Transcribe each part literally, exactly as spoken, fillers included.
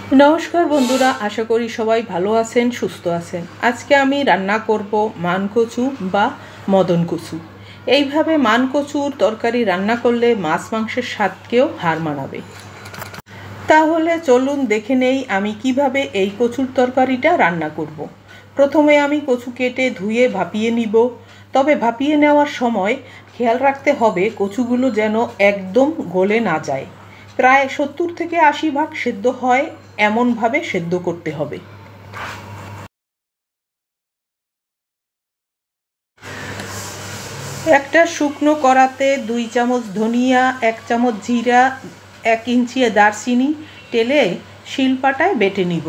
नमस्कार बंधुरा आशा करी सबाई भालो आছেন सुस्थ आছেন। आज के आमी रान्ना करब मान कचु बा मदन कचु। এইভাবে মান কচুর তরকারি রান্না করলে মাছ মাংসের স্বাদকেও হার মানাবে। তাহলে চলুন দেখে নেই আমি কিভাবে এই কচুর তরকারিটা রান্না করব। প্রথমে আমি কচু কেটে ধুয়ে ভাপিয়ে নিব। তবে ভাপিয়ে নেওয়ার সময় খেয়াল রাখতে হবে কচুগুলো যেন একদম গলে না যায়। প্রায় সত্তর থেকে আশি ভাগ সেদ্ধ হয় এমন ভাবে সেদ্ধ করতে হবে। একটা শুকনো কড়াতে দুই চামচ ধনিয়া, এক চামচ জিরা, এক ইঞ্চি দারচিনি টেলে শিলপাটায় বেটে নিব।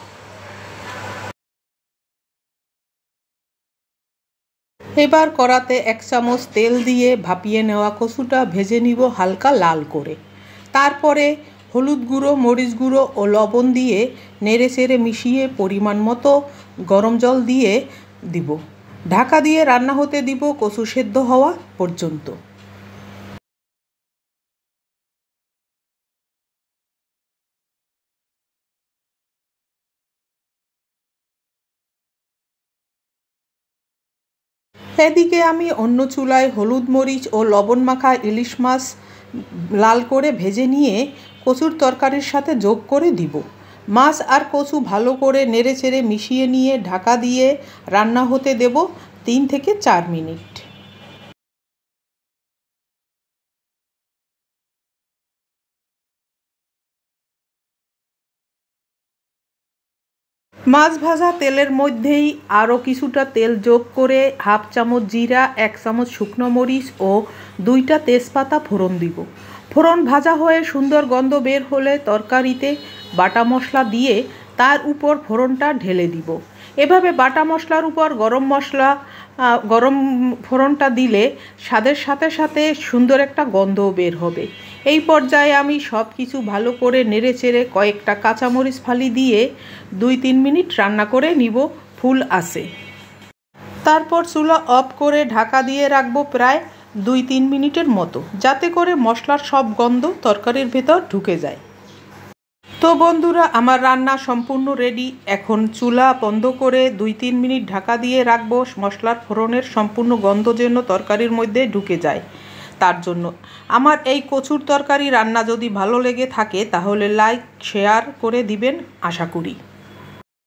এবার কড়াতে এক চামচ তেল দিয়ে ভাপিয়ে নেওয়া কচুটা ভেজে নিব হালকা লাল করে। তারপরে হলুদ গুঁড়ো, মরিচ গুঁড়ো ও লবণ দিয়ে নেড়ে চেড়ে মিশিয়ে পরিমাণ মতো গরম জল দিয়ে দিব। ঢাকা দিয়ে রান্না হতে দিব কচু সেদ্ধ হওয়া পর্যন্ত। এদিকে আমি অন্য চুলায় হলুদ, মরিচ ও লবণ মাখা ইলিশ মাছ লাল করে ভেজে নিয়ে কচুর তরকারির সাথে যোগ করে দিব। মাছ আর কচু ভালো করে নেড়ে চেড়ে মিশিয়ে নিয়ে ঢাকা দিয়ে রান্না হতে দেব তিন থেকে চার মিনিট। মাছ ভাজা তেলের মধ্যেই আরও কিছুটা তেল যোগ করে হাফ চামচ জিরা, এক চামচ শুকনো মরিচ ও দুইটা তেজপাতা ফোড়ন দিব। ফোড়ন ভাজা হয়ে সুন্দর গন্ধ বের হলে তরকারিতে বাটা মশলা দিয়ে তার উপর ফোড়নটা ঢেলে দিব। এভাবে বাটা মশলার উপর গরম মশলা গরম ফোড়নটা দিলে স্বাদের সাথে সাথে সুন্দর একটা গন্ধও বের হবে। এই পর্যায়ে আমি সব কিছু ভালো করে নেড়ে চেড়ে কয়েকটা কাঁচামরিচ ফালি দিয়ে দুই তিন মিনিট রান্না করে নিব ফুল আঁচে। তারপর চুলা অফ করে ঢাকা দিয়ে রাখবো প্রায় দুই তিন মিনিটের মতো, যাতে করে মশলার সব গন্ধ তরকারির ভেতর ঢুকে যায়। তো বন্ধুরা, আমার রান্না সম্পূর্ণ রেডি। এখন চুলা বন্ধ করে দুই তিন মিনিট ঢাকা দিয়ে রাখবো মশলার ফোড়নের সম্পূর্ণ গন্ধ যেন তরকারির মধ্যে ঢুকে যায় তার জন্য। আমার এই কচুর তরকারি রান্না যদি ভালো লেগে থাকে তাহলে লাইক শেয়ার করে দিবেন আশা করি।